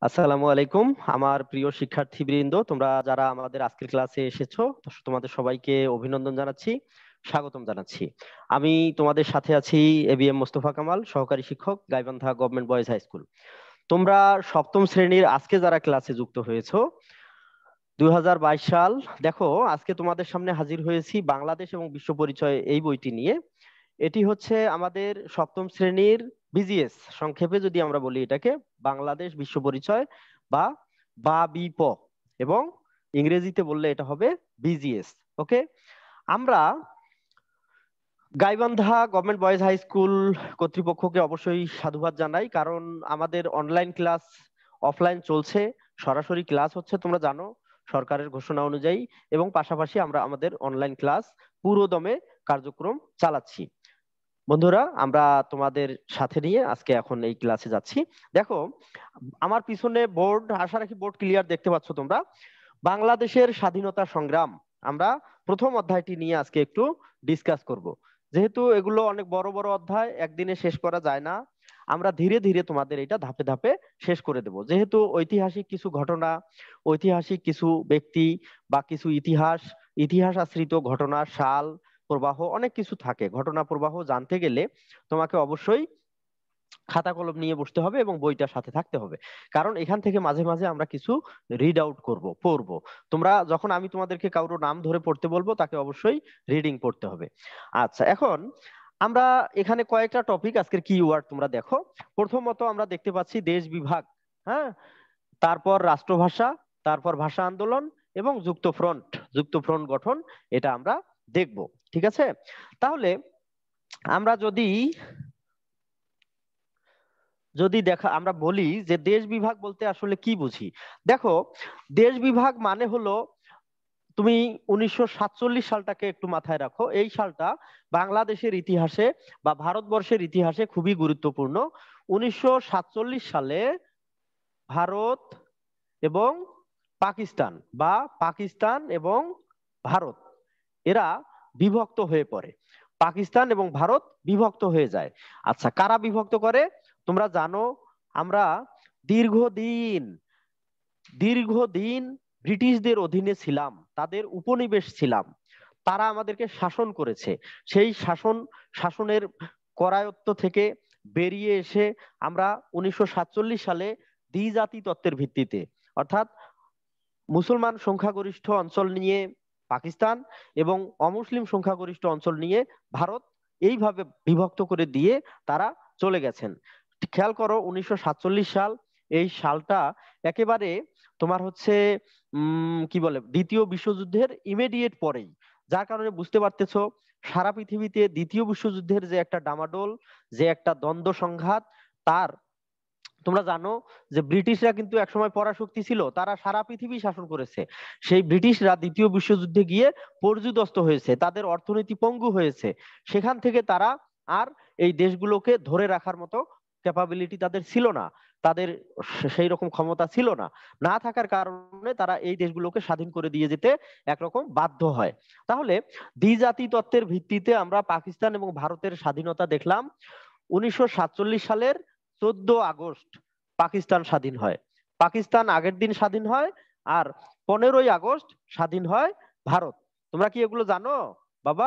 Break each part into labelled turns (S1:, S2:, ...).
S1: আসসালামু আলাইকুম। আমার প্রিয় শিক্ষার্থীবৃন্দ, তোমরা যারা আমাদের আজকের ক্লাসে এসেছো, তোমাদের সবাইকে অভিনন্দন জানাচ্ছি, স্বাগতম জানাচ্ছি। আমি তোমাদের সাথে আছি এবিএম মোস্তফা কামাল, সহকারী শিক্ষক, Gaibandha government boys high school. তোমরা সপ্তম শ্রেণীর আজকে যারা ক্লাসে যুক্ত হয়েছো, 2022 সাল, দেখো আজকে তোমাদের সামনে হাজির হয়েছি বাংলাদেশ এবং বিশ্ব পরিচয় এই বইটি নিয়ে। এটি হচ্ছে আমাদের সপ্তম শ্রেণীর বিজিএস, সংক্ষেপে যদি আমরা বলি এটাকে বাংলাদেশ বিশ্ব পরিচয় বা বা বিপ, এবং ইংরেজিতে বললে এটা হবে বিজিএস। ওকে, আমরা Gaibandha government boys high school কর্তৃপক্ষকে অবশ্যই সাধুবাদ জানাই, কারণ আমাদের অনলাইন ক্লাস অফলাইন চলছে, সরাসরি ক্লাস হচ্ছে তোমরা জানো সরকারের ঘোষণা অনুযায়ী, এবং পাশাপাশি আমরা আমাদের অনলাইন ক্লাস পুরোদমে কার্যক্রম চালাচ্ছি। বন্ধুরা, আমরা তোমাদের সাথে নিয়ে আজকে এখন এই ক্লাসে যাচ্ছি। দেখো আমার পিছনে বোর্ড, আশা রাখি বোর্ড ক্লিয়ার দেখতে পাচ্ছ তোমরা। বাংলাদেশের স্বাধীনতা সংগ্রাম, আমরা প্রথম অধ্যায়টি নিয়ে আজকে একটু ডিসকাস করব। যেহেতু এগুলো অনেক বড় বড় অধ্যায়, একদিনে শেষ করা যায় না, আমরা ধীরে ধীরে তোমাদের এটা ধাপে ধাপে শেষ করে দেব। যেহেতু ঐতিহাসিক কিছু ঘটনা, ঐতিহাসিক কিছু ব্যক্তি বা কিছু ইতিহাস, ইতিহাস আশ্রিত ঘটনা, সাল প্রবাহ অনেক কিছু থাকে, ঘটনা প্রবাহ জানতে গেলে তোমাকে অবশ্যই খাতা কলম নিয়ে বসতে হবে এবং বইটার সাথে থাকতে হবে। কারণ এখান থেকে মাঝে মাঝে আমরা কিছু রিড আউট করব, পড়বো। তোমরা যখন আমি তোমাদেরকে কারোর নাম ধরে পড়তে বলবো, তাকে অবশ্যই রিডিং পড়তে হবে। আচ্ছা, এখন আমরা এখানে কয়েকটা টপিক, আজকের কি ওয়ার্ড তোমরা দেখো। প্রথমত আমরা দেখতে পাচ্ছি দেশ বিভাগ, হ্যাঁ, তারপর রাষ্ট্রভাষা, তারপর ভাষা আন্দোলন এবং যুক্ত ফ্রন্ট গঠন, এটা আমরা দেখব। ঠিক আছে, তাহলে আমরা যদি যদি দেখা আমরা বলি যে দেশ বিভাগ বলতে আসলে কি বুঝি। দেখো, দেশ বিভাগ মানে হলো, তুমি 1947 সালটাকে একটু মাথায় রাখো। এই সালটা বাংলাদেশের ইতিহাসে বা ভারতবর্ষের ইতিহাসে খুবই গুরুত্বপূর্ণ। 1947 সালে ভারত এবং পাকিস্তান বা পাকিস্তান এবং ভারত, এরা বিভক্ত হয়ে পড়ে। পাকিস্তান এবং ভারত বিভক্ত হয়ে যায়। আচ্ছা, কারা বিভক্ত করে তোমরা জানো? আমরা দীর্ঘদিন দীর্ঘদিন ব্রিটিশদের অধীনে ছিলাম, তাদের উপনিবেশ ছিলাম, তারা আমাদেরকে শাসন করেছে। সেই শাসনের করায়ত্ত থেকে বেরিয়ে এসে আমরা 1947 সালে দ্বিজাতি তত্ত্বের ভিত্তিতে, অর্থাৎ মুসলমান সংখ্যাগরিষ্ঠ অঞ্চল নিয়ে পাকিস্তান এবং অমুসলিম সংখ্যাগরিষ্ঠ অঞ্চল নিয়ে ভারত, এইভাবে বিভক্ত করে দিয়ে তারা চলে গেছেন। খেয়াল করো, 1947 সাল, এই সালটা একেবারে তোমার হচ্ছে কি বলে, দ্বিতীয় বিশ্বযুদ্ধের ইমিডিয়েট পরেই। যার কারণে বুঝতে পারতেছো সারা পৃথিবীতে দ্বিতীয় বিশ্বযুদ্ধের যে একটা ডামাডোল, যে একটা দ্বন্দ্ব সংঘাত, তার, তোমরা জানো যে ব্রিটিশরা কিন্তু একসময় পরাশক্তি ছিল, তারা সারা পৃথিবী শাসন করেছে। সেই ব্রিটিশরা দ্বিতীয় বিশ্বযুদ্ধে গিয়ে পর্যুদস্ত হয়েছে, তাদের অর্থনীতি পঙ্গু হয়েছে। সেখান থেকে তারা আর এই দেশগুলোকে ধরে রাখার মতো ক্যাপাবিলিটি তাদের ছিল না, তাদের সেই রকম ক্ষমতা ছিল না। না থাকার কারণে তারা এই দেশগুলোকে স্বাধীন করে দিয়ে যেতে একরকম বাধ্য হয়। তাহলে দ্বিজাতি তত্ত্বের ভিত্তিতে আমরা পাকিস্তান এবং ভারতের স্বাধীনতা দেখলাম। 1947 সালের 14 আগস্ট পাকিস্তান স্বাধীন হয়। পাকিস্তান আগের দিন স্বাধীন হয়, আর 15ই আগস্ট স্বাধীন হয় ভারত। তোমরা কি এগুলো জানো বাবা?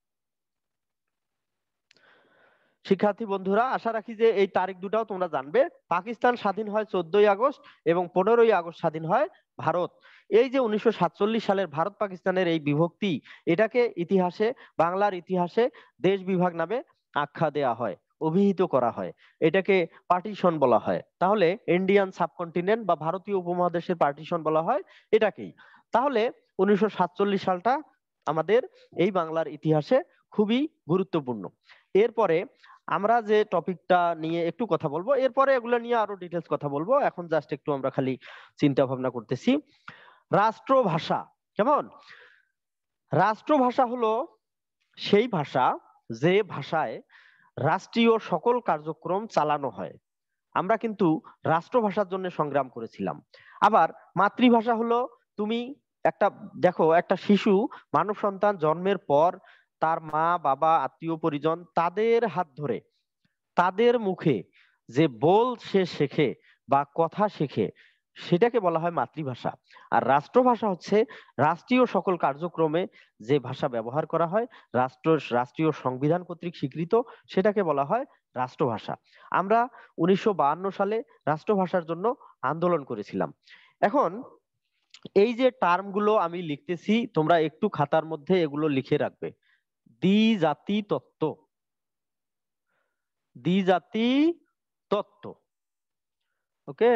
S1: শিক্ষার্থী বন্ধুরা, আশা রাখি যে এই তারিখ দুটাও তোমরা জানবে। পাকিস্তান স্বাধীন হয় 14ই আগস্ট এবং 15ই আগস্ট স্বাধীন হয় ভারত। এই যে 1947 সালের ভারত পাকিস্তানের এই বিভক্তি, এটাকে ইতিহাসে, বাংলার ইতিহাসে দেশ বিভাগ নামে আখ্যা দেয়া হয়, অভিহিত করা হয়। এটাকে পার্টিশন বলা হয়। তাহলে ইন্ডিয়ান সাবকন্টিনেন্ট বা ভারতীয় উপমহাদেশের পার্টিশন বলা হয় এটাকেই। তাহলে 1947 সালটা আমাদের এই বাংলার ইতিহাসে খুবই গুরুত্বপূর্ণ। এরপরে আমরা যে টপিকটা নিয়ে একটু কথা বলবো, এরপরে এগুলো নিয়ে আরো ডিটেলস কথা বলবো। এখন জাস্ট একটু আমরা খালি চিন্তা ভাবনা করতেছি। রাষ্ট্রভাষা কেমন? রাষ্ট্রভাষা হলো সেই ভাষা যে ভাষায় রাষ্ট্রীয় সকল কার্যক্রম চালানো হয়। আমরা কিন্তু রাষ্ট্রভাষার জন্য সংগ্রাম করেছিলাম। আবার মাতৃভাষা হলো, তুমি একটা দেখো, একটা শিশু, মানব সন্তান জন্মের পর তার মা বাবা আত্মীয় পরিজন তাদের হাত ধরে, তাদের মুখে যে বল সে শেখে, বা কথা শেখে সেটাকে বলা হয় মাতৃভাষা। আর রাষ্ট্রভাষা হচ্ছে রাষ্ট্রীয় সকল কার্যক্রমে যে ভাষা ব্যবহার করা হয়, রাষ্ট্রীয় সংবিধান কর্তৃক স্বীকৃত, সেটাকে বলা হয় রাষ্ট্রভাষা। আমরা 1952 সালে রাষ্ট্রভাষার জন্য আন্দোলন করেছিলাম। এখন এই যে টার্মগুলো আমি লিখতেছি, তোমরা একটু খাতার মধ্যে এগুলো লিখে রাখবে। দ্বিজাতি তত্ত্ব, দ্বিজাতি তত্ত্ব, ওকে,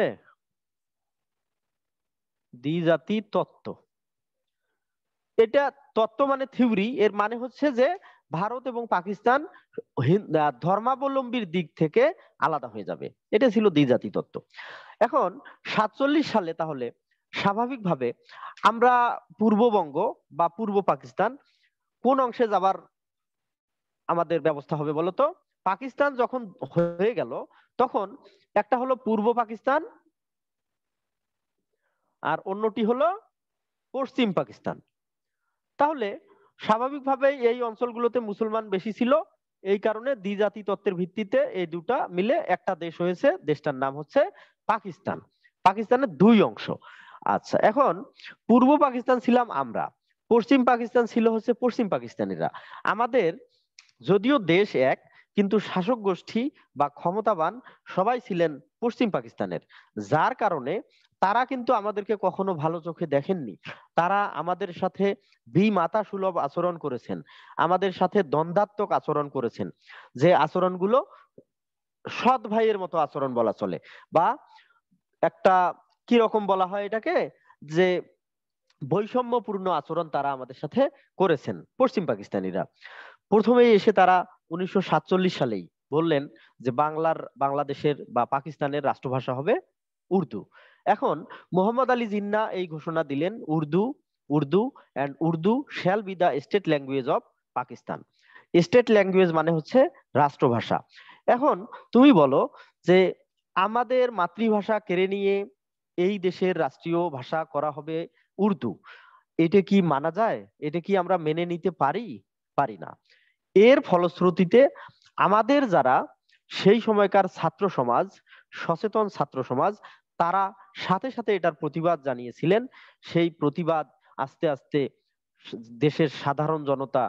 S1: দ্বিজাতি তত্ত্ব। এটা তত্ত্ব মানে থিওরি, এর মানে হচ্ছে যে ভারত এবং পাকিস্তান ধর্মাবলম্বীর দিক থেকে আলাদা হয়ে যাবে, এটা ছিল দ্বিজাতি তত্ত্ব। এখন 47 সালে তাহলে স্বাভাবিকভাবে আমরা পূর্ববঙ্গ বা পূর্ব পাকিস্তান কোন অংশে যাবার আমাদের ব্যবস্থা হবে বলতো? পাকিস্তান যখন হয়ে গেল তখন একটা হলো পূর্ব পাকিস্তান আর অন্যটি হলো পশ্চিম পাকিস্তান। তাহলে স্বাভাবিকভাবেই এই অঞ্চলগুলোতে মুসলমান বেশি ছিল, এই কারণে দ্বিজাতি তত্ত্বের ভিত্তিতে এই দুটা মিলে একটা দেশ হয়েছে, দেশটার নাম হচ্ছে পাকিস্তান। পাকিস্তানের দুই অংশ। আচ্ছা, এখন পূর্ব পাকিস্তান ছিলাম আমরা, পশ্চিম পাকিস্তান ছিল হচ্ছে পশ্চিম পাকিস্তানিরা। আমাদের যদিও দেশ এক, কিন্তু শাসক গোষ্ঠী বা ক্ষমতাবান সবাই ছিলেন পশ্চিম পাকিস্তানের, যার কারণে তারা কিন্তু আমাদেরকে কখনো ভালো চোখে দেখেননি। তারা আমাদের সাথে বিমাতা সুলভ আচরণ করেছেন, আমাদের সাথে দ্বন্দ্বাত্মক আচরণ করেছেন, যে আচরণগুলো সৎ ভাইয়ের মতো আচরণ বলা চলে, বা একটা কি রকম বলা হয় এটাকে, যে বৈষম্যপূর্ণ আচরণ তারা আমাদের সাথে করেছেন পশ্চিম পাকিস্তানিরা। প্রথমেই এসে তারা 1947 সালেই বললেন যে বাংলাদেশের বা পাকিস্তানের রাষ্ট্রভাষা হবে উর্দু। এখন মোহাম্মদ আলী জিন্নাহ এই ঘোষণা দিলেন, Urdu Urdu and Urdu shall be the state language of Pakistan. State language মানে হচ্ছে রাষ্ট্রভাষা। এখন তুমি বলো যে আমাদের মাতৃভাষা কেড়ে নিয়ে এই দেশের রাষ্ট্রীয় ভাষা করা হবে উর্দু, এটা কি মানা যায়? এটা কি আমরা মেনে নিতে পারি? পারি না। এর ফলশ্রুতিতে আমাদের যারা সেই সময়কার ছাত্র সমাজ, সচেতন ছাত্র সমাজ, তারা সাথে সাথে এটার প্রতিবাদ জানিয়েছিলেন। সেই প্রতিবাদ আস্তে আস্তে দেশের সাধারণ জনতা,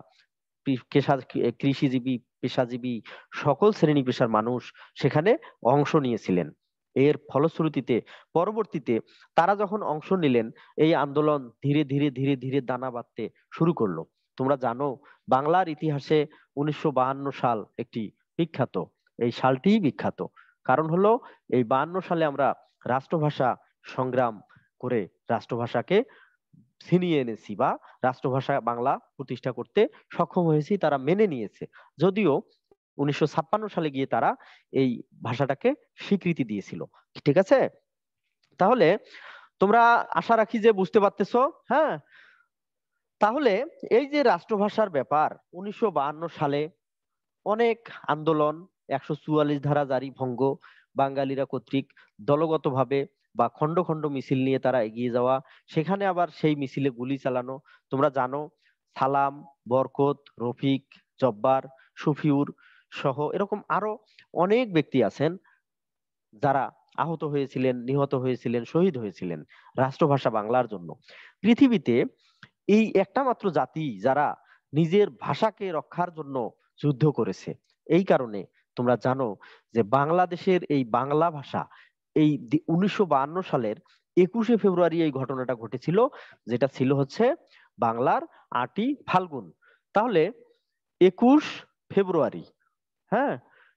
S1: কৃষিজীবী, পেশাজীবী, সকল শ্রেণী পেশার মানুষ সেখানে অংশ নিয়েছিলেন। এর ফলশ্রুতিতে পরবর্তীতে তারা যখন অংশ নিলেন, এই আন্দোলন ধীরে ধীরে ধীরে ধীরে দানা বাঁধতে শুরু করলো। তোমরা জানো বাংলার ইতিহাসে 1952 সাল একটি বিখ্যাত, এই সালটি বিখ্যাত কারণ হলো এই 52 সালে আমরা রাষ্ট্রভাষা সংগ্রাম করে রাষ্ট্রভাষাকে ছিনিয়ে এনেছি, বা রাষ্ট্রভাষা বাংলা প্রতিষ্ঠা করতে সক্ষম হয়েছি, তারা মেনে নিয়েছে। যদিও 1956 সালে গিয়ে তারা এই ভাষাটাকে স্বীকৃতি দিয়েছিল। ঠিক আছে, তাহলে তোমরা আশা রাখি যে বুঝতে পারতেছো। হ্যাঁ, তাহলে এই যে রাষ্ট্রভাষার ব্যাপার, 1952 সালে অনেক আন্দোলন, 144 ধারা জারি ভঙ্গ, বাঙালিরা কর্তৃক দলগতভাবে বা খন্ড খন্ড মিছিল নিয়ে তারা এগিয়ে যাওয়া, সেখানে আবার সেই মিছিলে গুলি চালানো। তোমরা জানো সালাম, বরকত, রফিক, জব্বার, শফিউর সহ এরকম আরো অনেক ব্যক্তি আছেন যারা আহত হয়েছিলেন, নিহত হয়েছিলেন, শহীদ হয়েছিলেন রাষ্ট্রভাষা বাংলার জন্য। পৃথিবীতে এই একটা মাত্র জাতি যারা নিজের ভাষাকে রক্ষার জন্য যুদ্ধ করেছে। এই কারণে তোমরা জানো যে বাংলাদেশের এই বাংলা ভাষা এই 1952 সালের 21শে ফেব্রুয়ারি এই ঘটনাটা ঘটেছিল, যেটা ছিল হচ্ছে বাংলার 8ই ফাল্গুন। তাহলে 21 ফেব্রুয়ারি, হ্যাঁ,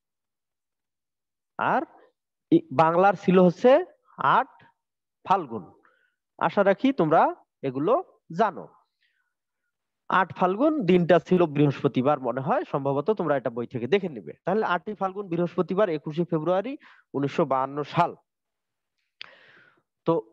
S1: আর বাংলার ছিল হচ্ছে 8 ফাল্গুন। আশা রাখি তোমরা এগুলো জানো। 8 ফাল্গুন দিনটা ছিল বৃহস্পতিবার মনে হয়, সম্ভবত তোমরা এটা বই থেকে দেখে নিবে। তাহলে 8ই ফাল্গুন বৃহস্পতিবার, 21শে ফেব্রুয়ারি 1952 সাল। তো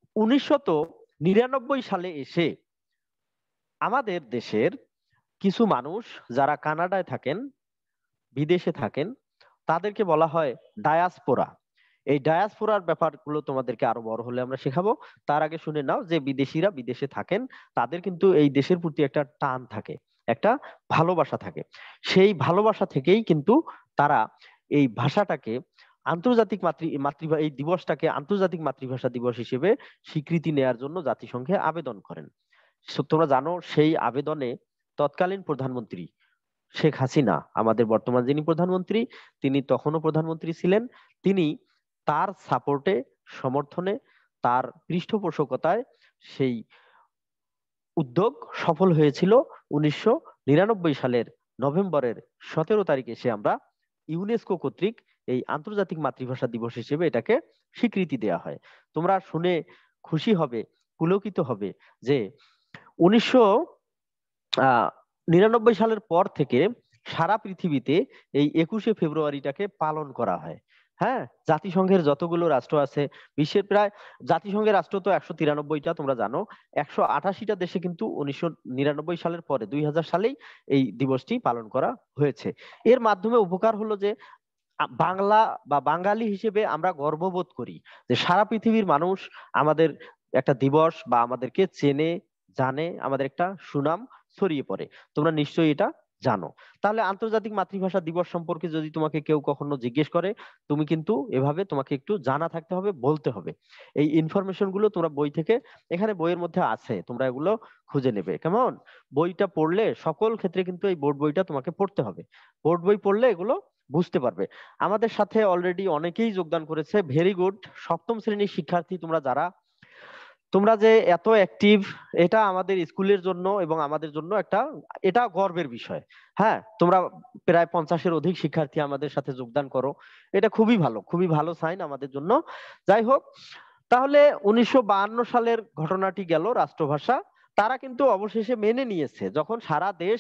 S1: 1999 সালে এসে আমাদের দেশের কিছু মানুষ যারা কানাডায় থাকেন, বিদেশে থাকেন, তাদেরকে বলা হয় ডায়াসপোরা। এই ডায়াসপোরার ব্যাপারগুলো তোমাদেরকে আরো বড় হলে আমরা শেখাবো। তার আগে শুনে নাও যে বিদেশিরা বিদেশে থাকেন, তাদের কিন্তু এই দেশের প্রতি একটা টান থাকে, একটা ভালোবাসা থাকে। সেই ভালোবাসা থেকেই কিন্তু তারা এই ভাষাটাকে আন্তর্জাতিক মাতৃভাষা এই দিবসটাকে আন্তর্জাতিক মাতৃভাষা দিবস হিসেবে স্বীকৃতি নেয়ার জন্য জাতিসংঘে আবেদন করেন। তোমরা জানো সেই আবেদনে তৎকালীন প্রধানমন্ত্রী শেখ হাসিনা, আমাদের বর্তমান যিনি প্রধানমন্ত্রী, তিনি তখনও প্রধানমন্ত্রী ছিলেন, তিনি তার সাপোর্টে, সমর্থনে, তার পৃষ্ঠপোষকতায় সেই উদ্যোগ সফল হয়েছিল। 1999 সালের নভেম্বরের 17 তারিখে সে আমরা ইউনেস্কো কর্তৃক এই আন্তর্জাতিক মাতৃভাষা দিবস হিসেবে এটাকে স্বীকৃতি দেওয়া হয়। তোমরা শুনে খুশি হবে, পুলকিত হবে যে 1999 সালের পর থেকে সারা পৃথিবীতে এই 21শে ফেব্রুয়ারিটাকে পালন করা হয়। হ্যাঁ, জাতিসংঘের যতগুলো রাষ্ট্র আছে, বিশ্বের প্রায়, জাতিসংঘের রাষ্ট্র তো 193টা তোমরা জানো, 188টা দেশে কিন্তু 1999 সালের পরে 2000 সালেই এই দিবসটি পালন করা হয়েছে। এর মাধ্যমে উপকার হলো যে বাংলা বা বাঙালি হিসেবে আমরা গর্ববোধ করি যে সারা পৃথিবীর মানুষ আমাদের একটা দিবস বা আমাদেরকে চেনে, জানে, আমাদের একটা সুনাম ছড়িয়ে পড়ে। তোমরা নিশ্চয়ই এটা জানো। তাহলে আন্তর্জাতিক মাতৃভাষা দিবস সম্পর্কে যদি তোমাকে কেউ কখনো জিজ্ঞেস করে, তুমি কিন্তু এভাবে তোমাকে একটু জানা থাকতে হবে, বলতে হবে। এই ইনফরমেশন গুলো তোমরা বই থেকে, এখানে বইয়ের মধ্যে আছে, তোমরা এগুলো খুঁজে নেবে। কেমন? বইটা পড়লে সকল ক্ষেত্রে কিন্তু এই বোর্ড বইটা তোমাকে পড়তে হবে। বোর্ড বই পড়লে এগুলো বুঝতে পারবে। আমাদের সাথে অলরেডি অনেকেই যোগদান করেছে, ভেরি গুড। সপ্তম শ্রেণীর শিক্ষার্থী তোমরা যারা, তোমরা যে এত অ্যাক্টিভ, এটা আমাদের স্কুলের জন্য এবং আমাদের জন্য একটা, এটা গর্বের বিষয়। হ্যাঁ, তোমরা প্রায় 50-এর অধিক শিক্ষার্থী আমাদের সাথে যোগদান করো, এটা খুবই ভালো, খুবই ভালো সাইন আমাদের জন্য। যাই হোক, তাহলে 1952 সালের ঘটনাটি গেল, রাষ্ট্রভাষা। তারা কিন্তু অবশেষে মেনে নিয়েছে, যখন সারা দেশ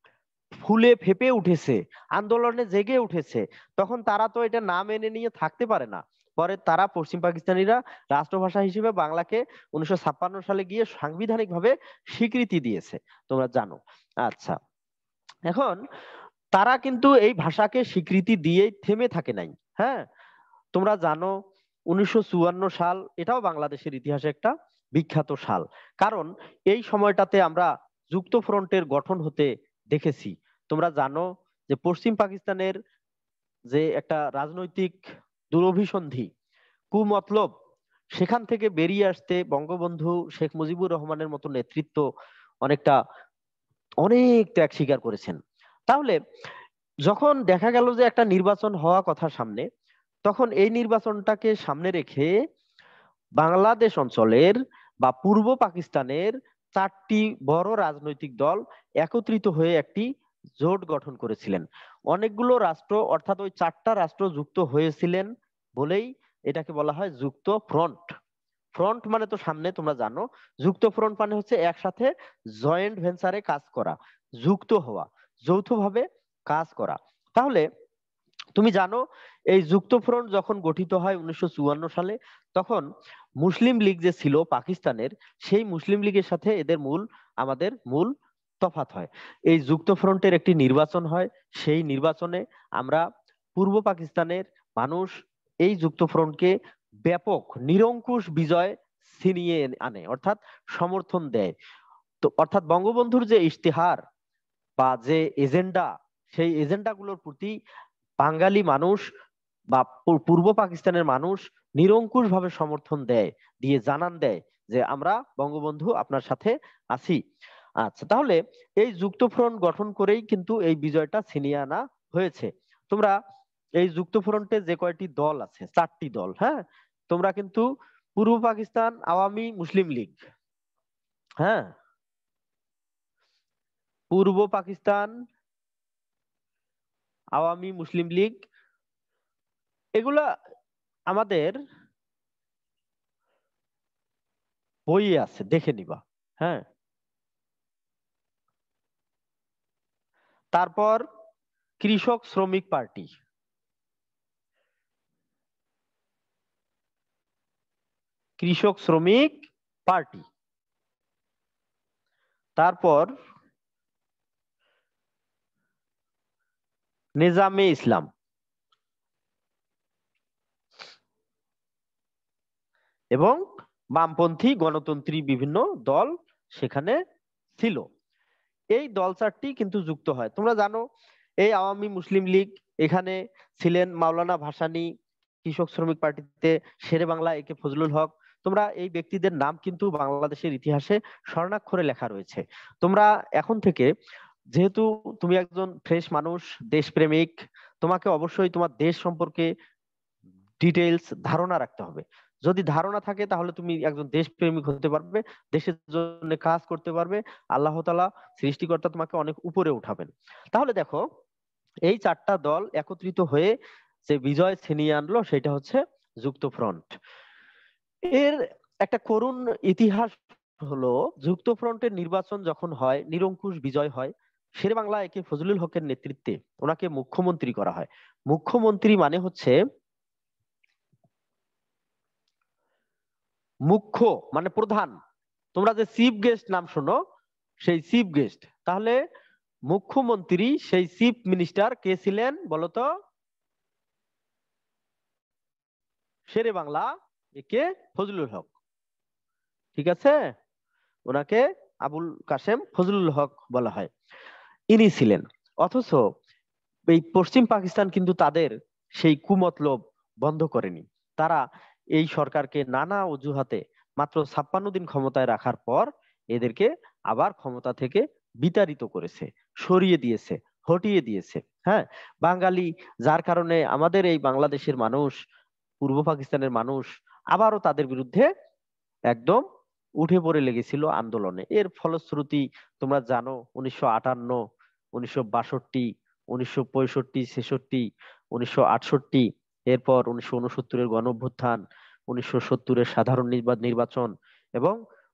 S1: ফুলে ফেপে উঠেছে, আন্দোলনে জেগে উঠেছে, তখন তারা তো এটা না মেনে নিয়ে থাকতে পারে না। পরে তারা, পশ্চিম পাকিস্তানিরা, রাষ্ট্রভাষা হিসেবে বাংলাকে 1956 সালে গিয়ে সাংবিধানিক ভাবে স্বীকৃতি দিয়েছে, তোমরা জানো। আচ্ছা, এখন তারা কিন্তু এই ভাষাকে স্বীকৃতি দিয়েই থেমে থাকে নাই। হ্যাঁ, তোমরা জানো 1954 সাল, এটাও বাংলাদেশের ইতিহাসে একটা বিখ্যাত সাল, কারণ এই সময়টাতে আমরা যুক্ত ফ্রন্টের গঠন হতে দেখেছি। তোমরা জানো যে পশ্চিম পাকিস্তানের যে একটা রাজনৈতিক দুরভিসন্ধি, কুমতলব, সেখান থেকে বেরিয়ে আসতে বঙ্গবন্ধু শেখ মুজিবুর রহমানের মতো নেতৃত্ব অনেকটা, অনেক ত্যাগ স্বীকার করেছেন। তাহলে যখন দেখা গেল যে একটা নির্বাচন হওয়া কথা সামনে, তখন এই নির্বাচনটাকে সামনে রেখে বাংলাদেশ অঞ্চলের বা পূর্ব পাকিস্তানের 4টি বড় রাজনৈতিক দল একত্রিত হয়ে একটি জোট গঠন করেছিলেন। অনেকগুলো রাষ্ট্র, অর্থাৎ ওই 4টা রাষ্ট্র যুক্ত হয়েছিলেন বলেই এটাকে বলা হয় যুক্ত ফ্রন্ট। ফ্রন্ট মানে তো সামনে, তোমরা জানো। যুক্ত ফ্রন্ট মানে হচ্ছে একসাথে জয়েন্ট ভেঞ্চারে কাজ করা, যুক্ত হওয়া, যৌথভাবে কাজ করা। তাহলে তুমি জানো এই যুক্ত ফ্রন্ট যখন গঠিত হয় 1954 সালে, তখন মুসলিম লীগ যে ছিল পাকিস্তানের, সেই মুসলিম লীগের সাথে এদের আমাদের মূল তফাৎ হয়। এই যুক্ত ফ্রন্টের একটি নির্বাচন হয়, সেই নির্বাচনে আমরা, পূর্ব পাকিস্তানের মানুষ এই যুক্ত ফ্রন্টকে ব্যাপক নিরঙ্কুশ বিজয় ছিনিয়ে আনে, অর্থাৎ সমর্থন দেয়। তো অর্থাৎ বঙ্গবন্ধুর যে ইশতেহার বা যে এজেন্ডা, সেই এজেন্ডা গুলোর প্রতি বাঙালি মানুষ বা পূর্ব পাকিস্তানের মানুষ নিরঙ্কুশ ভাবে সমর্থন দেয়, দিয়ে জানান দেয় যে আমরা বঙ্গবন্ধু আপনার সাথে আছি। আচ্ছা, তাহলে এই যুক্ত ফ্রন্ট গঠন করেই কিন্তু এই বিজয়টা ছিনিয়ে আনা হয়েছে। তোমরা এই যুক্ত ফ্রন্টে যে কয়টি দল আছে, 4টি দল, হ্যাঁ, তোমরা কিন্তু পূর্ব পাকিস্তান আওয়ামী মুসলিম লীগ, হ্যাঁ, পূর্ব পাকিস্তান আওয়ামী মুসলিম লীগ, এগুলা আমাদের বইয়ে আছে, দেখে নিবা। হ্যাঁ, তারপর কৃষক শ্রমিক পার্টি, কৃষক শ্রমিক পার্টি, তারপর নেজামে ইসলাম, এবং বামপন্থী গণতন্ত্রী বিভিন্ন দল সেখানে ছিল। এই দল 4টি কিন্তু যুক্ত হয়। তোমরা জানো এই আওয়ামী মুসলিম লীগ, এখানে ছিলেন মাওলানা ভাসানী, কৃষক শ্রমিক পার্টিতে শেরে বাংলা একে ফজলুল হক, তোমরা এই ব্যক্তিদের নাম কিন্তু বাংলাদেশের ইতিহাসে স্বর্ণাক্ষরে লেখা রয়েছে। তোমরা এখন থেকে, যেহেতু তুমি একজন ফ্রেশ মানুষ, দেশপ্রেমিক, তোমাকে অবশ্যই তোমার দেশ সম্পর্কে ডিটেইলস ধারণা রাখতে হবে। যদি ধারণা থাকে তাহলে তুমি একজন দেশপ্রেমিক হতে পারবে, দেশের জন্য কাজ করতে পারবে, আল্লাহ তাআলা সৃষ্টিকর্তা তোমাকে অনেক উপরে উঠাবেন। তাহলে দেখো, এই চারটা দল একত্রিত হয়ে যে বিজয় ছিনিয়ে আনলো সেটা হচ্ছে যুক্ত ফ্রন্ট। এর একটা করুণ ইতিহাস হলো, যুক্ত ফ্রন্টের নির্বাচন যখন হয়, নিরঙ্কুশ বিজয় হয়। শেরে বাংলা একে ফজলুল হকের নেতৃত্বে ওনাকে মুখ্যমন্ত্রী করা হয়। মুখ্যমন্ত্রী মানে হচ্ছে মুখ্য মানে প্রধান। তোমরা যে চিফ গেস্ট নাম শোনো, সেই চিফ গেস্ট, তাহলে মুখ্যমন্ত্রী সেই চিফ মিনিস্টার কে ছিলেন বলতো? শেরে বাংলা একে ফজলুল হক। ঠিক আছে, ওনাকে আবুল কাসেম ফজলুল হক বলা হয়, ইনি ছিলেন। অথচ এই পশ্চিম পাকিস্তান কিন্তু তাদের সেই কুমতলব বন্ধ করেনি। তারা এই সরকারকে নানা অজুহাতে মাত্র 56 দিন ক্ষমতায় রাখার পর এদেরকে আবার ক্ষমতা থেকে বিতাড়িত করেছে, সরিয়ে দিয়েছে, হটিয়ে দিয়েছে। হ্যাঁ, বাঙালি, যার কারণে আমাদের এই বাংলাদেশের মানুষ, পূর্ব পাকিস্তানের মানুষ আবারও তাদের বিরুদ্ধে একদম উঠে পড়ে লেগেছিল আন্দোলনে। এর ফলশ্রুতি তোমরা জানো, 1958, 1962, 1965, 66, 1968, এরপর 1969-এর গণ অভ্যুত্থান, 1970-এর সাধারণ নির্বাচন এবং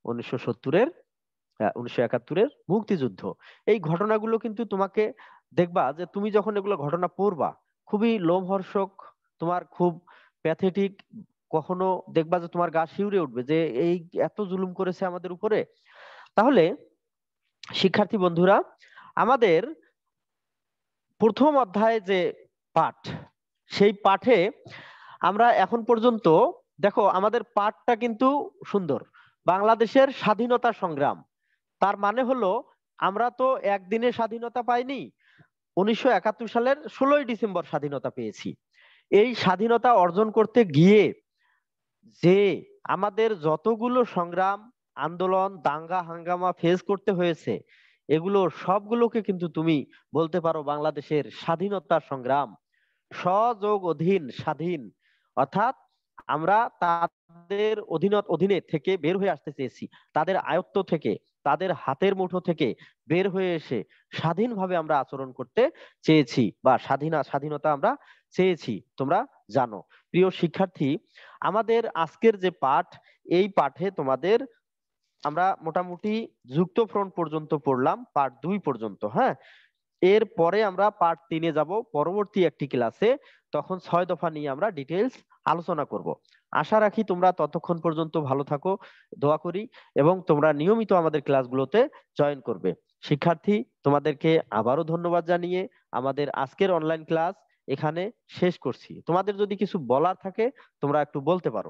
S1: 1971-এর মুক্তিযুদ্ধ। এই ঘটনাগুলো কিন্তু তোমাকে, দেখবা যে তুমি যখন এগুলো ঘটনা পড়বা, খুবই লোমহর্ষক, তোমার খুব প্যাথেটিক, কখনো দেখবা যে তোমার গা শিউরে উঠবে যে এই এত জুলুম করেছে আমাদের উপরে। তাহলে শিক্ষার্থী বন্ধুরা, আমাদের প্রথম অধ্যায়ে যে পাঠ, সেই পাঠে আমরা এখন পর্যন্ত, দেখো আমাদের পাঠটা কিন্তু সুন্দর, বাংলাদেশের স্বাধীনতা সংগ্রাম। তার মানে হলো, আমরা তো একদিনে স্বাধীনতা পাইনি, 1971 সালের 16ই ডিসেম্বর স্বাধীনতা পেয়েছি। এই স্বাধীনতা অর্জন করতে গিয়ে যে আমাদের যতগুলো সংগ্রাম, আন্দোলন, দাঙ্গা হাঙ্গামা ফেস করতে হয়েছে, এগুলো সবগুলোকে কিন্তু তুমি বলতে পারো বাংলাদেশের স্বাধীনতা সংগ্রাম। স্বযোগ অধীন স্বাধীন, অর্থাৎ আমরা তাদের অধীনে থেকে বের হয়ে আসতে চেয়েছি, তাদের আয়ত্ত থেকে, তাদের হাতের মুঠো থেকে বের হয়ে এসে স্বাধীনভাবে আমরা আচরণ করতে চেয়েছি, বা স্বাধীনতা আমরা চেয়েছি, তোমরা জানো। প্রিয় শিক্ষার্থী, আমাদের আজকের যে পাঠ, এই পাঠে তোমাদের আমরা মোটামুটি যুক্ত ফ্রন্ট পর্যন্ত পড়লাম, পার্ট 2 পর্যন্ত। হ্যাঁ, এর পরে আমরা পার্ট 3-এ যাব পরবর্তী একটি ক্লাসে, তখন 6 দফা নিয়ে আমরা ডিটেইলস আলোচনা করব। আশা রাখি তোমরা ততক্ষণ পর্যন্ত ভালো থাকো, দোয়া করি, এবং তোমরা নিয়মিত আমাদের ক্লাসগুলোতে জয়েন করবে। শিক্ষার্থী, তোমাদেরকে আবারও ধন্যবাদ জানিয়ে আমাদের আজকের অনলাইন ক্লাস এখানে শেষ করছি। তোমাদের যদি কিছু বলার থাকে তোমরা একটু বলতে পারো।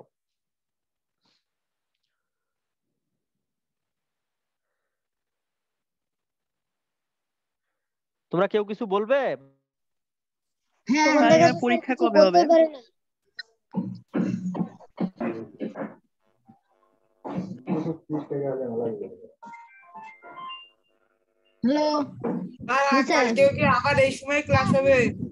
S1: তোমরা কেউ কিছু বলবে?
S2: হ্যাঁ,
S3: তোমাদের কাছে
S2: পরীক্ষা
S3: কিছু
S2: কবে
S3: বলতে
S2: হবে?
S3: পারি না।
S4: হ্যালো, কালকেও কি আবার এই সময় ক্লাস হবে?